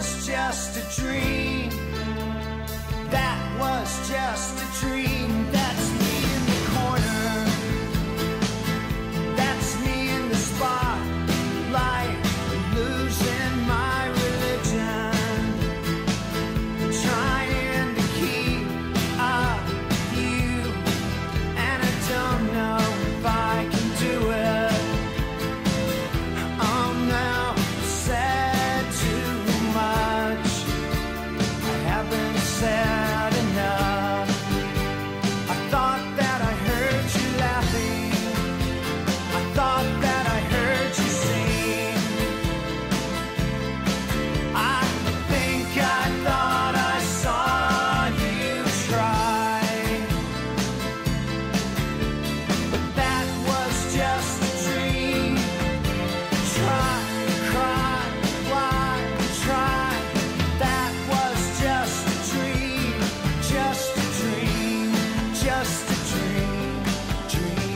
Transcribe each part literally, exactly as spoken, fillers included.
was just a dream. That was just a dream. That's me in the corner. That's me in the spotlight, losing my religion, trying to keep up with you, and I don't know if I can do it. I'm now said too much. I haven't said enough. I thought that I heard you laughing. I thought that I heard you sing. I think I thought I saw you try, but that was just a dream. Try, cry, why, try. That was just a dream, just a dream, just a dream, dream.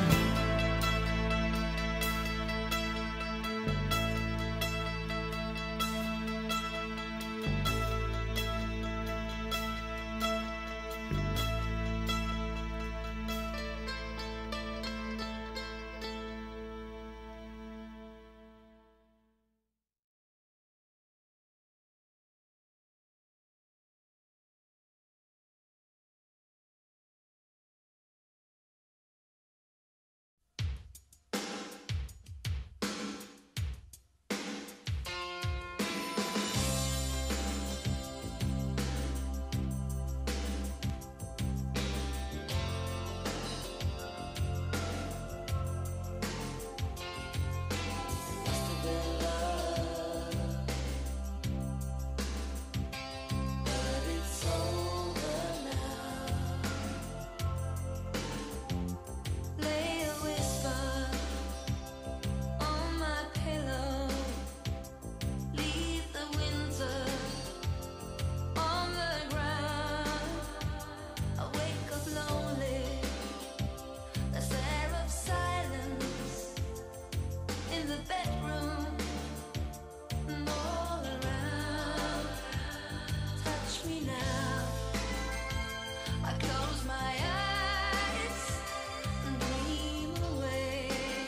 Lay a whisper on my pillow. Leave the winter on the ground. I wake up lonely. There's air of silence in the bedroom and all around. Touch me now. I close my eyes and dream away.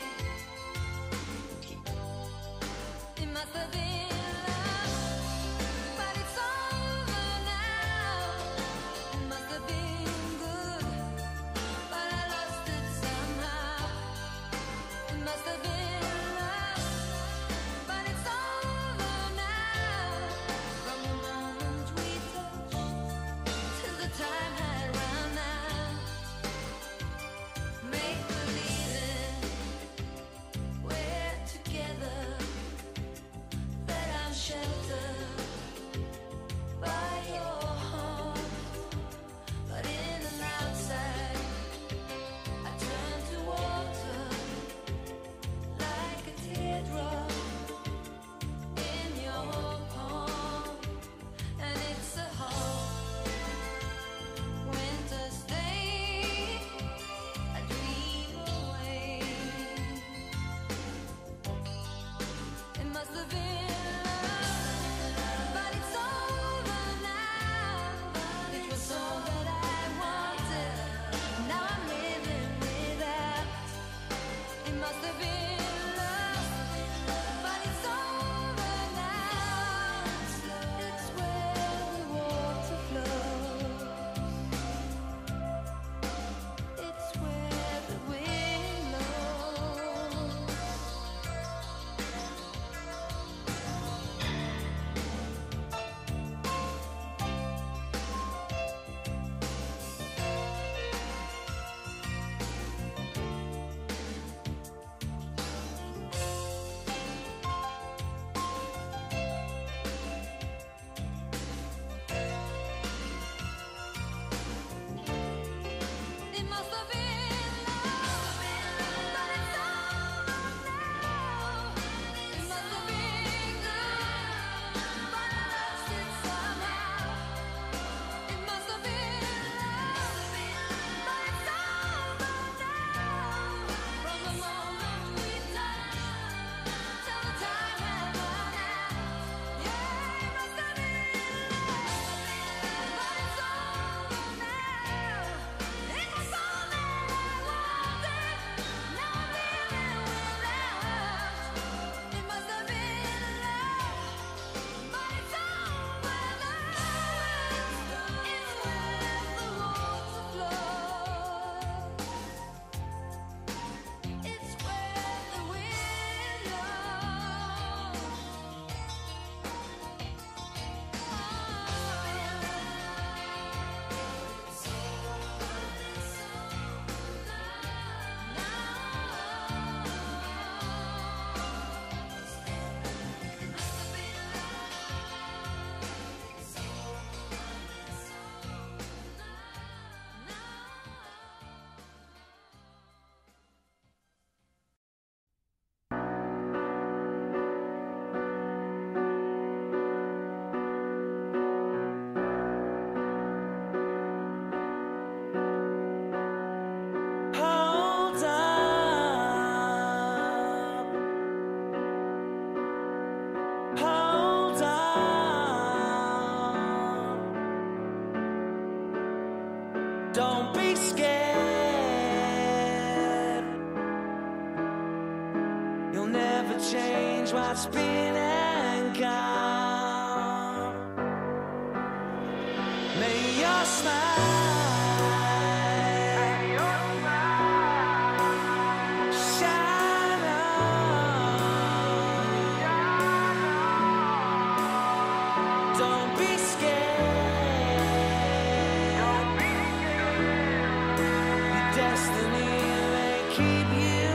It must have been love, but it's over now. It must have been good, but I lost it somehow. It must have been love, but it's over now. From the moment we touched till the time had run out. Make believing we're together, that I'm sheltered by your heart. But in and outside, I turn to water change what's been and gone. May your smile shine on. Don't be scared. Your destiny may keep you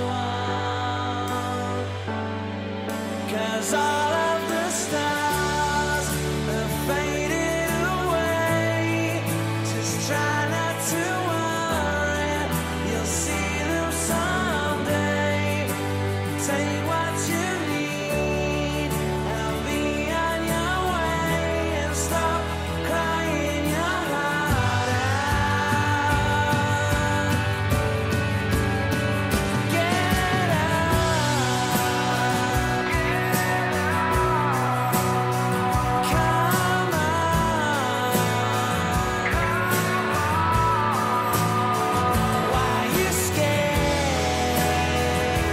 warm. 'Cause all of the stars have faded away. Just try not to worry, you'll see them someday. Take what you need and be on your way, and stop crying your heart out. Get up, come on. Why you scared?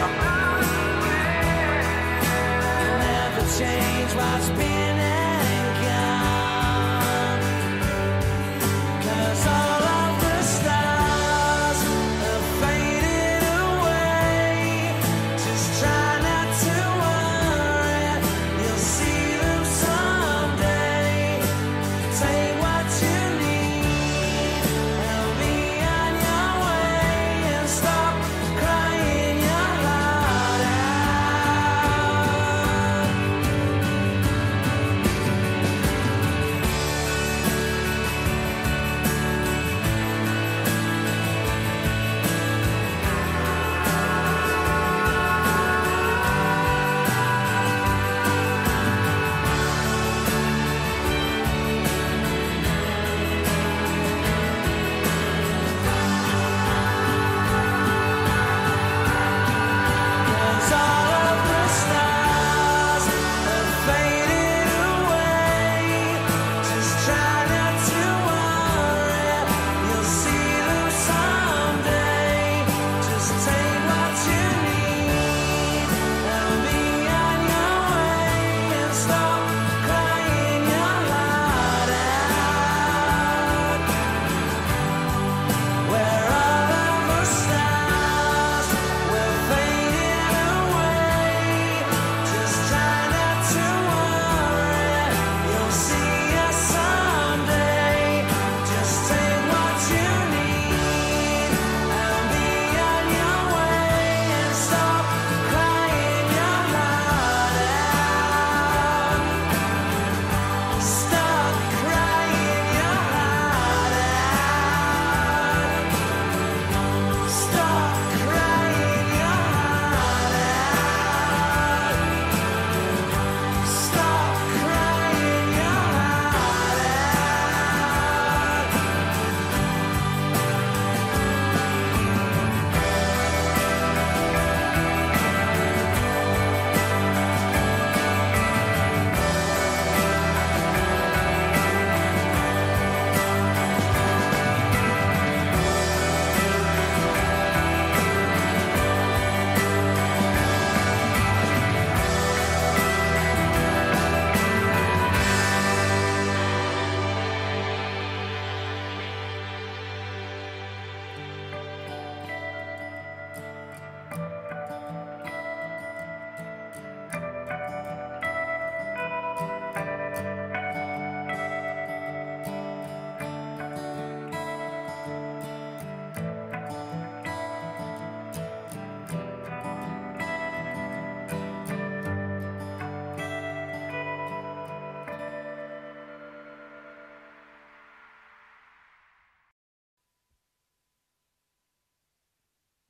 Never change what's been and gone. 'Cause all of the stars have faded away. Just try not to worry, you'll see them someday. Take what you need and be on your way, and stop crying your heart out. Cause all of the stars have faded away. Just try not to worry, you'll see them someday. Just take what you need and be on your way, and stop crying your heart out. Where all of the stars were fading away. Just try not to worry, you'll see us someday. Just take what you need and be on your way, and stop crying your heart out. Stop crying your heart out. Stop crying your heart out. Stop crying your heart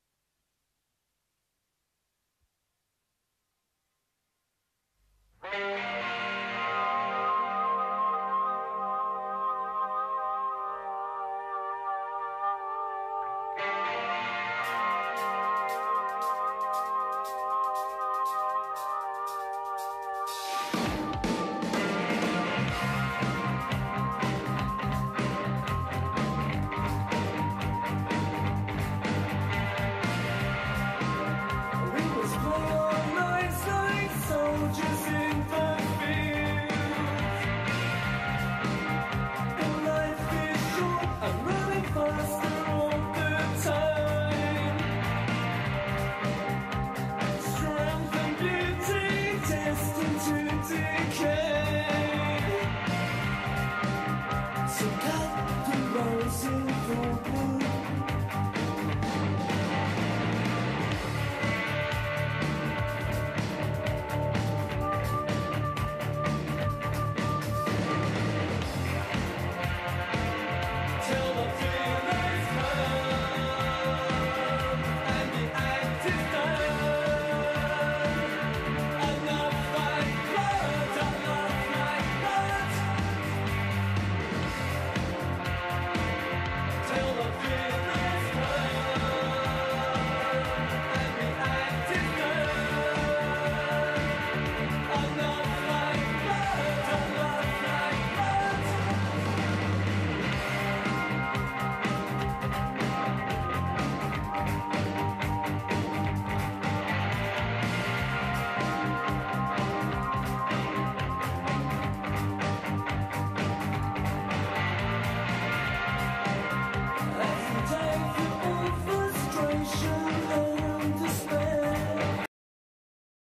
out.